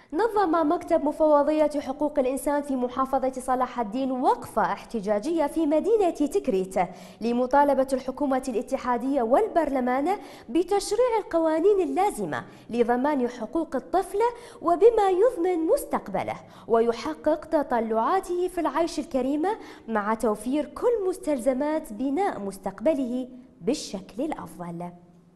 نظم مكتب مفوضية حقوق الإنسان في محافظة صلاح الدين وقفة احتجاجية في مدينة تكريت لمطالبة الحكومة الاتحادية والبرلمان بتشريع القوانين اللازمة لضمان حقوق الطفل وبما يضمن مستقبله ويحقق تطلعاته في العيش الكريم مع توفير كل مستلزمات بناء مستقبله بالشكل الأفضل.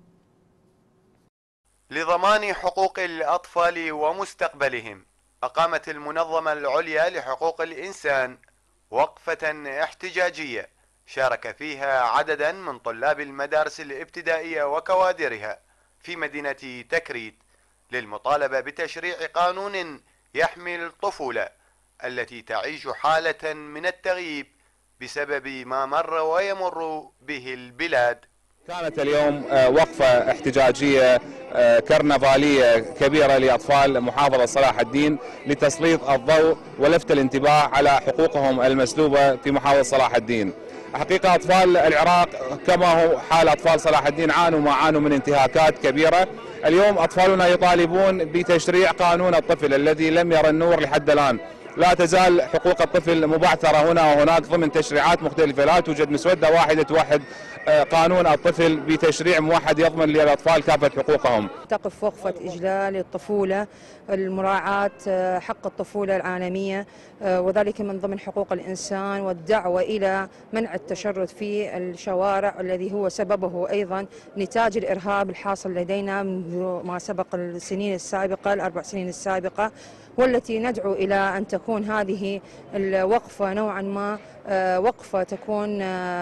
لضمان حقوق الأطفال ومستقبلهم، أقامت المنظمة العليا لحقوق الإنسان وقفة احتجاجية شارك فيها عددا من طلاب المدارس الابتدائية وكوادرها في مدينة تكريت للمطالبة بتشريع قانون يحمي الطفولة التي تعيش حالة من التغييب بسبب ما مر ويمر به البلاد. كانت اليوم وقفة احتجاجية كرنفالية كبيرة لأطفال محافظة صلاح الدين لتسليط الضوء ولفت الانتباه على حقوقهم المسلوبة في محافظة صلاح الدين. حقيقة أطفال العراق كما هو حال أطفال صلاح الدين عانوا ما عانوا من انتهاكات كبيرة. اليوم أطفالنا يطالبون بتشريع قانون الطفل الذي لم يرى النور لحد الآن. لا تزال حقوق الطفل مبعثرة هنا وهناك ضمن تشريعات مختلفة، لا توجد مسودة واحدة توحد قانون الطفل بتشريع موحد يضمن للأطفال كافة حقوقهم. تقف وقفة إجلال الطفولة، المراعاة حق الطفولة العالمية وذلك من ضمن حقوق الإنسان، والدعوة إلى منع التشرد في الشوارع الذي هو سببه أيضا نتاج الإرهاب الحاصل لدينا منذ ما سبق السنين السابقة ال4 سنين السابقة، والتي ندعو إلى أن تكون هذه الوقفة نوعا ما وقفة تكون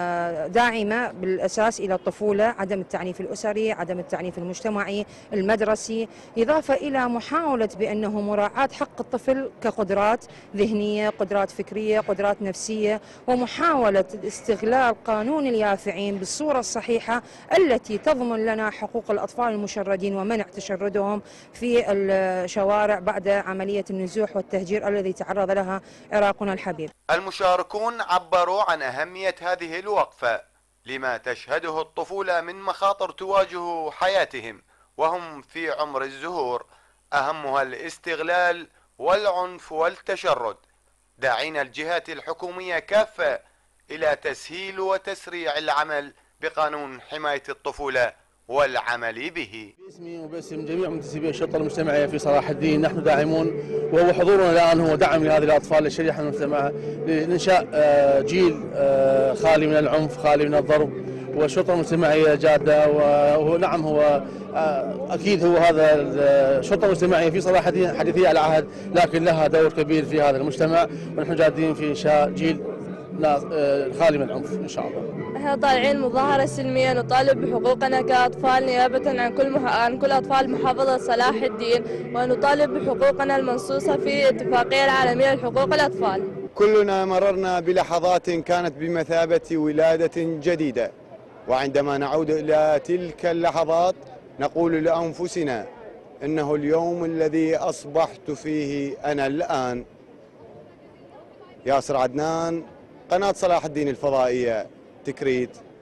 داعمة بالأساس إلى الطفولة، عدم التعنيف الأسري، عدم التعنيف المجتمعي المدرسي، إضافة إلى محاولة بأنه مراعاة حق الطفل كقدرات ذهنية، قدرات فكرية، قدرات نفسية، ومحاولة استغلال قانون اليافعين بالصورة الصحيحة التي تضمن لنا حقوق الأطفال المشردين ومنع تشردهم في الشوارع بعد عملية النزوح والتهجير الذي تعرض لها عراقنا الحبيب. المشاركون عبروا عن أهمية هذه الوقفة لما تشهده الطفولة من مخاطر تواجه حياتهم وهم في عمر الزهور، أهمها الاستغلال والعنف والتشرد، داعين الجهات الحكومية كافة إلى تسهيل وتسريع العمل بقانون حماية الطفولة والعمل به. باسمي وباسم جميع منتسبي الشرطة المجتمعية في صلاح الدين نحن داعمون، وهو حضورنا الآن هو دعم لهذه الأطفال لشريحة من المجتمع لإنشاء جيل خالي من العنف، خالي من الضرب، والشرطة المجتمعية جادة. وهو نعم هو أكيد هو هذا الشرطة المجتمعية في صلاح الدين حديثية على عهد، لكن لها دور كبير في هذا المجتمع، ونحن جادين في إنشاء جيل خالي من العنف إن شاء الله. احنا طالعين مظاهرة سلمية نطالب بحقوقنا كأطفال نيابة عن كل أطفال محافظة صلاح الدين، ونطالب بحقوقنا المنصوصة في الاتفاقية العالمية لحقوق الأطفال. كلنا مررنا بلحظات كانت بمثابة ولادة جديدة، وعندما نعود إلى تلك اللحظات نقول لأنفسنا إنه اليوم الذي أصبحت فيه أنا الآن. ياسر عدنان، قناة صلاح الدين الفضائية، تكريت.